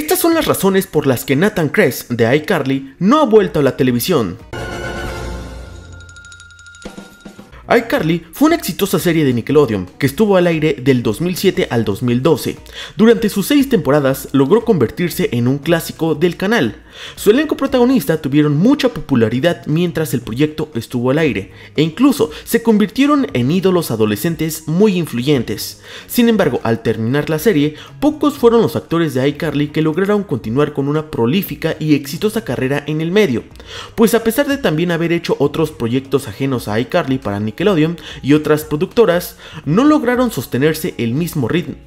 Estas son las razones por las que Nathan Kress de iCarly no ha vuelto a la televisión. iCarly fue una exitosa serie de Nickelodeon que estuvo al aire del 2007 al 2012. Durante sus 6 temporadas logró convertirse en un clásico del canal. Su elenco protagonista tuvieron mucha popularidad mientras el proyecto estuvo al aire, e incluso se convirtieron en ídolos adolescentes muy influyentes. Sin embargo, al terminar la serie, pocos fueron los actores de iCarly que lograron continuar con una prolífica y exitosa carrera en el medio, pues a pesar de también haber hecho otros proyectos ajenos a iCarly para Nickelodeon y otras productoras, no lograron sostener el mismo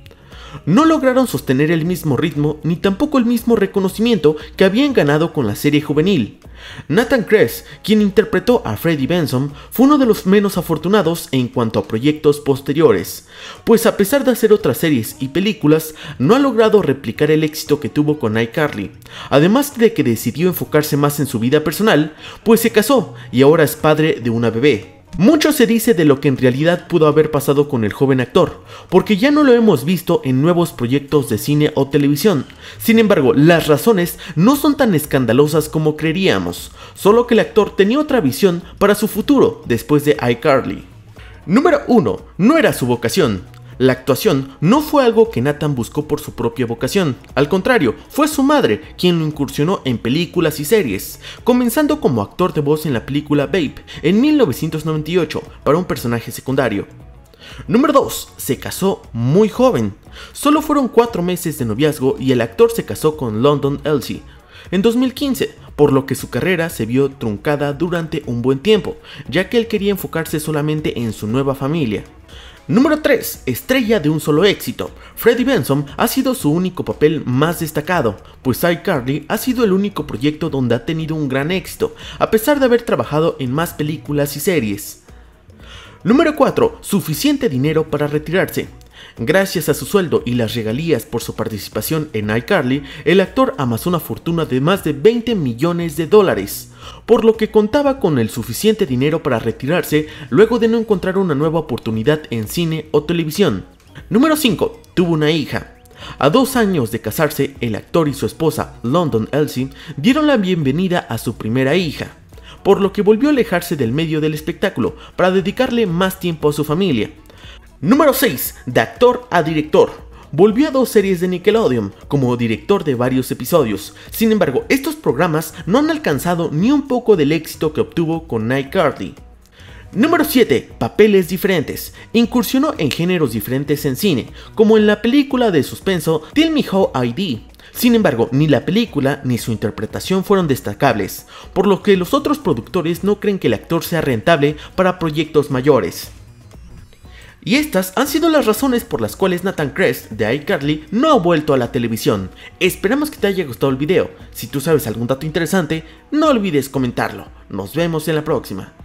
ritmo ni tampoco el mismo reconocimiento que habían ganado con la serie juvenil. Nathan Kress, quien interpretó a Freddie Benson, fue uno de los menos afortunados en cuanto a proyectos posteriores, pues a pesar de hacer otras series y películas, no ha logrado replicar el éxito que tuvo con iCarly, además de que decidió enfocarse más en su vida personal, pues se casó y ahora es padre de una bebé. Mucho se dice de lo que en realidad pudo haber pasado con el joven actor, porque ya no lo hemos visto en nuevos proyectos de cine o televisión. Sin embargo, las razones no son tan escandalosas como creeríamos, solo que el actor tenía otra visión para su futuro después de iCarly. Número 1. No era su vocación. La actuación no fue algo que Nathan buscó por su propia vocación, al contrario, fue su madre quien lo incursionó en películas y series, comenzando como actor de voz en la película Babe en 1998 para un personaje secundario. Número 2. Se casó muy joven. Solo fueron 4 meses de noviazgo y el actor se casó con London Elsie en 2015, por lo que su carrera se vio truncada durante un buen tiempo, ya que él quería enfocarse solamente en su nueva familia. Número 3. Estrella de un solo éxito. Freddie Benson ha sido su único papel más destacado, pues iCarly ha sido el único proyecto donde ha tenido un gran éxito, a pesar de haber trabajado en más películas y series. Número 4. Suficiente dinero para retirarse. Gracias a su sueldo y las regalías por su participación en iCarly, el actor amasó una fortuna de más de 20 millones de dólares, por lo que contaba con el suficiente dinero para retirarse luego de no encontrar una nueva oportunidad en cine o televisión. Número 5. Tuvo una hija. A 2 años de casarse, el actor y su esposa, London Elsie, dieron la bienvenida a su primera hija, por lo que volvió a alejarse del medio del espectáculo para dedicarle más tiempo a su familia. Número 6. De actor a director. Volvió a 2 series de Nickelodeon como director de varios episodios. Sin embargo, estos programas no han alcanzado ni un poco del éxito que obtuvo con iCarly. Número 7. Papeles diferentes. Incursionó en géneros diferentes en cine, como en la película de suspenso Tell Me How I Did. Sin embargo, ni la película ni su interpretación fueron destacables, por lo que los otros productores no creen que el actor sea rentable para proyectos mayores. Y estas han sido las razones por las cuales Nathan Kress de iCarly no ha vuelto a la televisión. Esperamos que te haya gustado el video. Si tú sabes algún dato interesante, no olvides comentarlo. Nos vemos en la próxima.